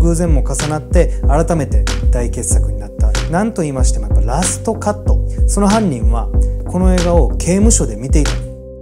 偶然も重なって改めて大傑作になった。何と言いましてもやっぱラストカット。その犯人はこの映画を刑務所で見ていた。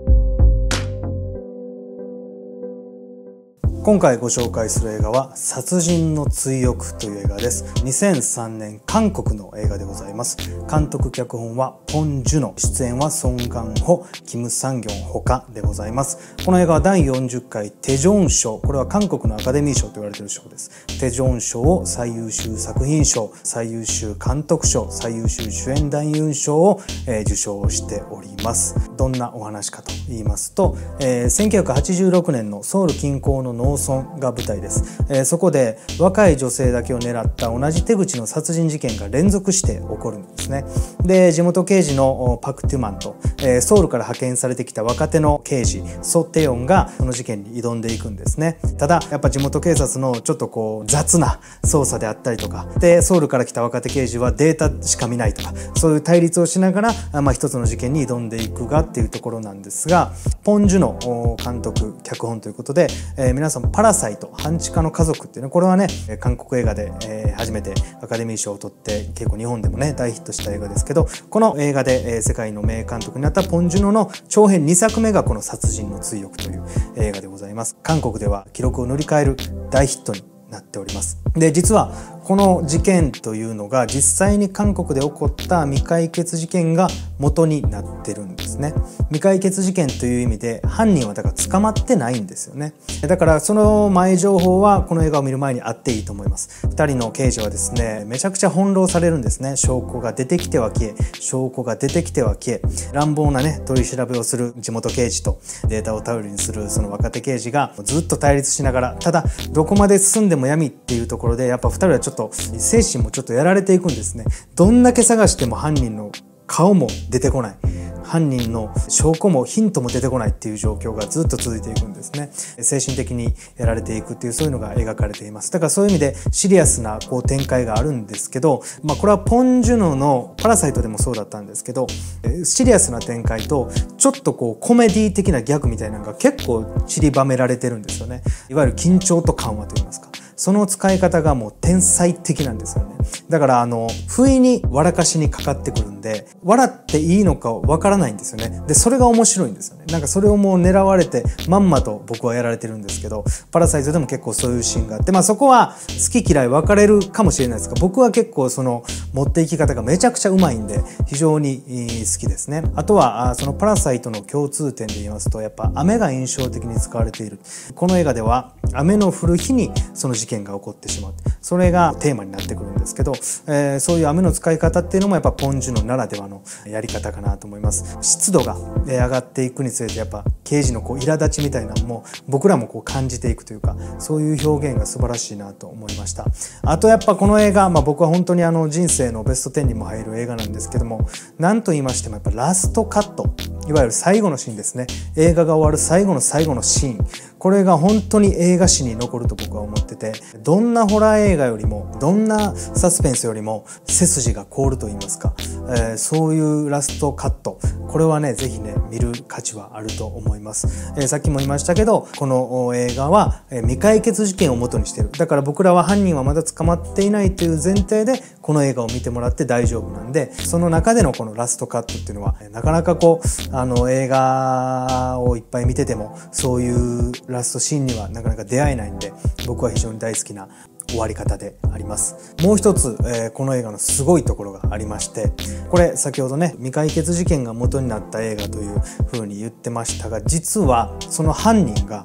今回ご紹介する映画は殺人の追憶という映画です。2003年韓国の映画でございます。監督脚本はポン・ジュノ、出演はソン・ガンホ、キム・サンギョン他でございます。この映画は第40回テジョン賞、これは韓国のアカデミー賞と言われている賞です。テジョン賞を最優秀作品賞、最優秀監督賞、最優秀主演男優賞を受賞しております。どんなお話かと言いますと、1986年のソウル近郊の農村が舞台です。そこで若い女性だけを狙った同じ手口の殺人事件が連続して起こるんですね。で、地元刑事のパク・トゥマンとソウルから派遣されてきた若手の刑事ソ・テヨンがその事件に挑んでいくんですね。ただやっぱ地元警察のちょっと雑な捜査であったりとかで、ソウルから来た若手刑事はデータしか見ないとか、そういう対立をしながら一つの事件に挑んでいくがっていうところなんですが、ポン・ジュノ監督脚本ということで、皆さんパラサイト、半地下の家族っていうね、これはね韓国映画で初めてアカデミー賞を取って結構日本でもね大ヒットした映画ですけど、この映画で世界の名監督になったポン・ジュノの長編2作目がこの殺人の追憶という映画でございます。韓国では記録を塗り替える大ヒットになっております。で、実はこの事件というのが実際に韓国で起こった未解決事件が元になってるんですね。未解決事件という意味で犯人はだから捕まってないんですよね。だからその前情報はこの映画を見る前にあっていいと思います。2人の刑事はですね、めちゃくちゃ翻弄されるんですね。証拠が出てきては消え、証拠が出てきては消え、乱暴なね取り調べをする地元刑事とデータを頼りにするその若手刑事がずっと対立しながら、ただどこまで進んでも闇っていうところでやっぱ2人はちょっと精神もちょっとやられていくんですね。どんだけ探しても犯人の顔も出てこない、犯人の証拠もヒントも出てこないっていう状況がずっと続いていくんですね。精神的にやられていくっていう、そういうのが描かれています。だからそういう意味でシリアスな展開があるんですけど、これはポン・ジュノのパラサイトでもそうだったんですけど、シリアスな展開とちょっとコメディ的なギャグみたいなのが結構散りばめられてるんですよね。いわゆる緊張と緩和といいますか、その使い方がもう天才的なんですよね。だから不意に笑かしにかかってくるんで、笑っていいのかわからないんですよね。で、それが面白いんですよね。なんかそれをもう狙われてまんまと僕はやられてるんですけど、パラサイトでも結構そういうシーンがあって、そこは好き嫌い分かれるかもしれないですが、僕は結構その持っていき方がめちゃくちゃうまいんで非常に好きですね。あとはそのパラサイトの共通点で言いますと、やっぱ雨が印象的に使われている。この映画では雨の降る日にその事件が起こってしまう、それがテーマになってくるんですけど、そういう雨の使い方っていうのもやっぱポン・ジュノならではのやり方かなと思います。湿度が上がっていくにつれてやっぱ刑事の苛立ちみたいなのも僕らも感じていくというか、そういう表現が素晴らしいなと思いました。あとやっぱこの映画、僕は本当に人生のベスト10にも入る映画なんですけども、何と言いましてもやっぱラストカット、いわゆる最後のシーンですね。映画が終わる最後の最後のシーン、これが本当に映画史に残ると僕は思ってて、どんなホラー映画よりもどんなサスペンスよりも背筋が凍ると言いますか、そういうラストカット、これはねぜひね見る価値はあると思います。さっきも言いましたけど、この映画は未解決事件を元にしている。だから僕らは犯人はまだ捕まっていないという前提でこの映画を見てもらって大丈夫なんで、その中でのこのラストカットっていうのはなかなか映画をいっぱい見ててもそういうラストシーンにはなかなか出会えないんで、僕は非常に大好きな終わり方であります。もう一つ、この映画のすごいところがありまして、これ先ほどね未解決事件が元になった映画という風に言ってましたが、実はその犯人が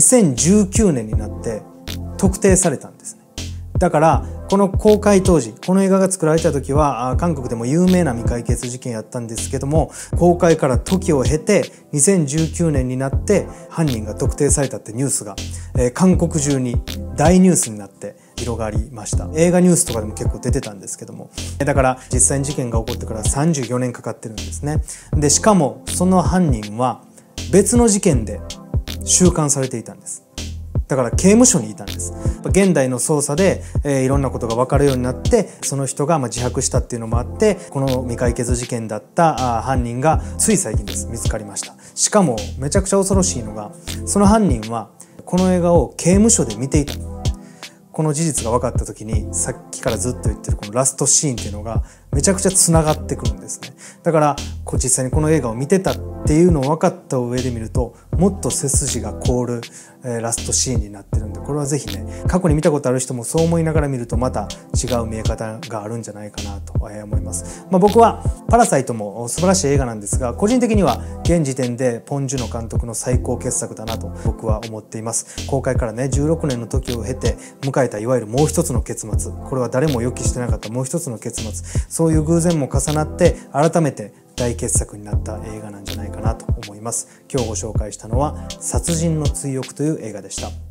2019年になって特定されたんですね。だからこの公開当時、この映画が作られた時は韓国でも有名な未解決事件やったんですけども、公開から時を経て2019年になって犯人が特定されたってニュースが、韓国中に大ニュースになって広がりました。映画ニュースとかでも結構出てたんですけども、だから実際に事件が起こってから34年かかってるんですね。でしかもその犯人は別の事件で収監されていたんです。だから刑務所にいたんです。現代の捜査で、いろんなことが分かるようになって、その人が自白したっていうのもあって、この未解決事件だった犯人がつい最近です見つかりました。しかもめちゃくちゃ恐ろしいのが、その犯人はこの映画を刑務所で見ていた。ここの事実が分かった時に、さっきからずっと言ってるこのラストシーンっていうのがめちゃくちゃつながってくるんですね。だから実際にこの映画を見てたっていうのを分かった上で見ると、もっと背筋が凍るラストシーンになってるんで、これはぜひね、過去に見たことある人もそう思いながら見るとまた違う見え方があるんじゃないかなと思います。僕はパラサイトも素晴らしい映画なんですが、個人的には現時点でポン・ジュノ監督の最高傑作だなと僕は思っています。公開からね16年の時を経て迎えたいわゆるもう一つの結末、これは誰も予期してなかったもう一つの結末、そういう偶然も重なって改めて大傑作になった映画なんじゃないかなと思います。今日ご紹介したのは殺人の追憶という映画でした。